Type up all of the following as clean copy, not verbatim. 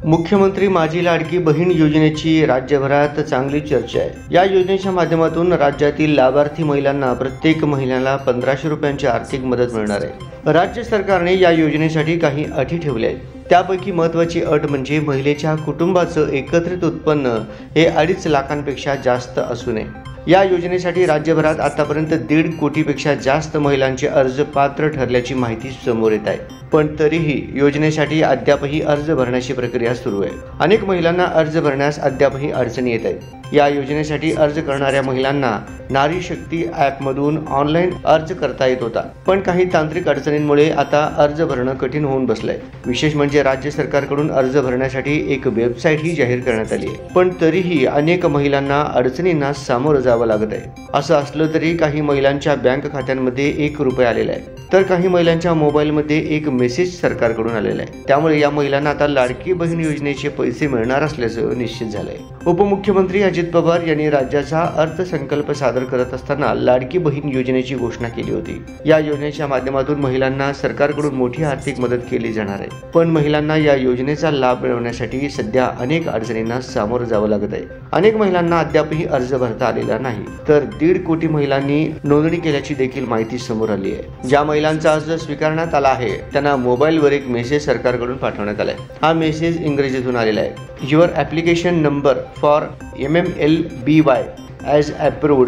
मुख्यमंत्री माझी लाडकी बहीण योजनेची राज्यभरात चांगली चर्चा आहे। या योजनेच्या माध्यमातून राज्यातील लाभार्थी महिलांना प्रत्येक महिन्याला 1500 रुपयांची आर्थिक मदत मिळणार आहे। राज्य सरकारने या योजनेसाठी काही अटी ठेवल्या आहेत। त्यापैकी महत्त्वाची अट म्हणजे महिलेच्या कुटुंबाचं एकत्रित उत्पन्न हे 2.5 लाखांपेक्षा जास्त असू नये। या योजनेसाठी राज्यभरात आतापर्यंत 1.5 कोटीपेक्षा जास्त महिलांचे अर्ज पात्र ठरल्याची माहिती समोर येत आहे। पण तरीही योजनेसाठी अद्यापही अर्ज भरण्याची प्रक्रिया सुरू आहे। अनेक महिलांना अर्ज भरण्यास अद्यापही अडचणी येत आहेत। या योजनेसाठी अर्ज करणाऱ्या महिलांना नारी शक्ती ॲपमधून ऑनलाईन अर्ज करता येत होता, पण काही तांत्रिक अडचणींमुळे आता अर्ज भरणं कठीण होऊन बसलंय। विशेष म्हणजे राज्य सरकारकडून अर्ज भरण्यासाठी एक वेबसाईटही जाहीर करण्यात आली आहे, पण तरीही अनेक महिलांना अडचणींना सामोरं जावं लागत आहे। असं असलं तरी काही महिलांच्या बँक खात्यांमध्ये 1 रुपया आलेला आहे, तर काही महिलांच्या मोबाईलमध्ये एक मेसेज सरकारकडून आलेला आहे। त्यामुळे या महिलांना आता लाडकी बहीण योजनेचे पैसे मिळणार असल्याचं निश्चित झालंय। उपमुख्यमंत्री अजित पवार यांनी राज्याचा अर्थसंकल्प सादर करत असताना लाडकी बहीण योजनेची घोषणा केली होती। या योजनेच्या माध्यमातून महिलांना सरकारकडून मोठी आर्थिक मदत केली जाणार आहे, पण महिलांना या योजनेचा लाभ मिळवण्यासाठी सध्या अनेक अडचणींना सामोरं जावं लागत आहे। अनेक महिलांना अद्यापही अर्ज भरता आलेला नाही, तर 1.5 कोटी महिलांनी नोंदणी केल्याची देखील माहिती समोर आली आहे। ज्या महिलांचा अर्ज स्वीकारण्यात आला आहे त्यांना मोबाईलवर एक मेसेज सरकारकडून पाठवण्यात आलाय। हा मेसेज इंग्रजीतून आलेला आहे। Your application number for MMLBY as approved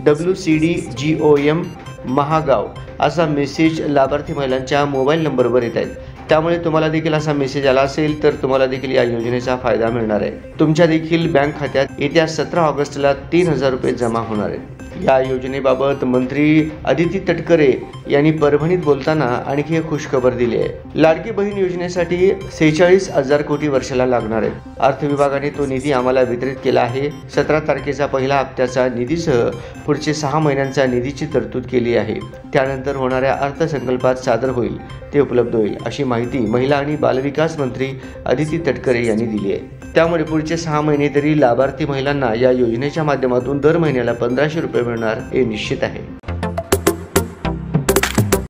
WCDGOM Mahagaon असा मेसेज लाभार्थी महिलांच्या मोबाईल नंबरवर येत आहे। त्यामुळे तुम्हाला देखील असा मेसेज आला असेल तर तुम्हाला देखील या योजनेचा फायदा मिळणार आहे। तुमच्या देखील बँक खात्यात येत्या 17 ऑगस्टला 3000 रुपये जमा होणार आहेत। या योजनेबाबत मंत्री अदिती तटकरे यांनी परभणीत बोलताना आणखी एक खुशखबर दिली आहे। लाडकी बहीण योजनेसाठी 46,000 कोटी वर्षाला लागणार आहेत। अर्थ विभागाने तो निधी आम्हाला वितरित केला आहे। 17 तारखेचा पहिला हप्त्याचा निधीसह पुढचे 6 महिन्यांचा निधीची तरतूद केली आहे। त्यानंतर होणाऱ्या अर्थसंकल्पात सादर होईल ते उपलब्ध होईल, अशी माहिती महिला आणि बालविकास मंत्री अदिती तटकरे यांनी दिली आहे। त्यामुळे पुढचे 6 महिने तरी लाभार्थी महिलांना या योजनेच्या माध्यमातून दर महिन्याला 1500 रुपये मिळणार हे निश्चित आहे।